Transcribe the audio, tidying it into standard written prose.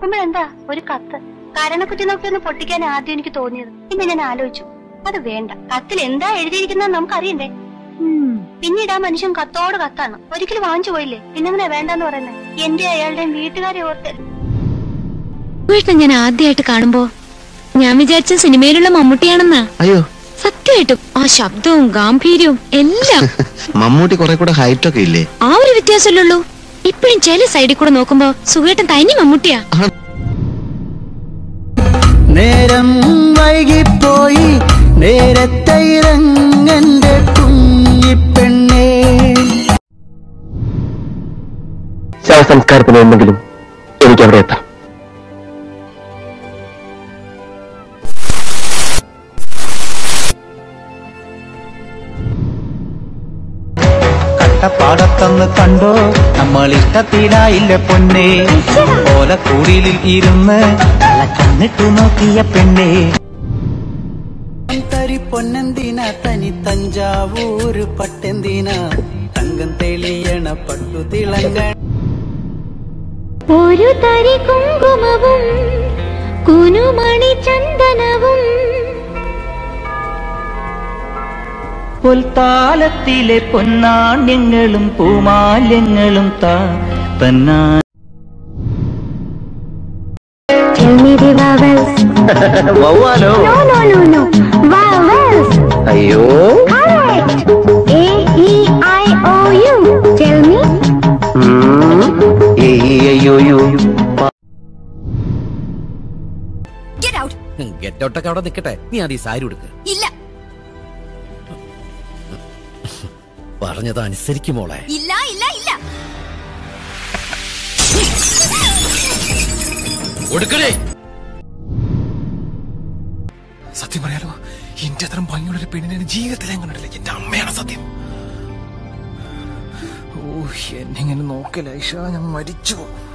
നോക്കുമ്പോഴെന്താ ഒരു കത്ത്. കരണക്കുറ്റി നോക്കി ഒന്ന് പൊട്ടിക്കാൻ ആദ്യം എനിക്ക് തോന്നിയത്. പിന്നെ ഞാൻ ആലോചിച്ചു, അത് വേണ്ട. കത്തിൽ എന്താ എഴുതിയിരിക്കുന്നത് നമുക്കറിയണ്ടേ. പിന്നീട് ആ മനുഷ്യൻ കത്തോട് കത്താണ്. ഒരിക്കലും വാങ്ങിച്ചു പോയില്ലേ, പിന്നെങ്ങനെ വേണ്ടെന്ന് പറയുന്നത്. എന്റെ അയാളുടെ വീട്ടുകാരെ ഓർത്ത് ഞാൻ ആദ്യമായിട്ട് കാണുമ്പോ ഞാൻ വിചാരിച്ച സിനിമയിലുള്ള മമ്മൂട്ടിയാണെന്നാ. അയ്യോ സത്യമായിട്ടും ആ ശബ്ദവും ഗാംഭീര്യവും എല്ലാം. മമ്മൂട്ടി കുറെ കൂടെ ഹൈറ്റ് ഒക്കെ ഇല്ലേ? ആ ഒരു വ്യത്യാസമല്ലുള്ളൂ. ഇപ്പഴും ചില സൈഡിൽ കൂടെ നോക്കുമ്പോ സുഖേട്ടൻ തനി മമ്മൂട്ടിയാ. നേരം വൈകിപ്പോയി നേരത്തെ ഇറങ്ങന്റെ കുഞ്ഞിപ്പെണ്ണേ. ശവസംസ്കാരത്തിന് എന്തെങ്കിലും എനിക്ക് അവിടെ എത്താം. പാടത്തന്ന് കണ്ടോ നമ്മൾ ഇഷ്ടത്തിലായില്ല പൊന്നേ. ഓലക്കൂടിലിൽ ഇരുന്ന് കണ്ണിട്ടു നോക്കിയ പെണ്ണേ. തരി പൊന്നെന്തിന തനി തഞ്ചാവൂര് പട്ടെന്തിന തങ്കം തെളിയണ പട്ടു തിളങ്ങ. ഒരു തരി കുങ്കുമവും കുനുമണി ചന്ദനവും പൊൽത്താലത്തിലെ പൊന്നാണ്യങ്ങളും പൂമാല്യങ്ങളും തന്നാ. അയ്യോ ഗെറ്റൗട്ടൊക്കെ അവിടെ നിൽക്കട്ടെ. നീ ആദ്യം സാരി കൊടുക്ക. ഇല്ല പറഞ്ഞത് അനുസരിക്കും മോളെ. ഇല്ല ഇല്ല ഇല്ല കൊടുക്കണേ. സത്യം പറയാലോ, എന്റെ അത്രയും ഭംഗിയുള്ളൊരു പെണ്ണിനെ ജീവിതത്തിൽ ഞാൻ കണ്ടിട്ടില്ല. എന്റെ അമ്മയാണ് സത്യം. ഓ, എന്നെ ഇങ്ങനെ നോക്കല ഐഷ, ഞാൻ മരിച്ചു.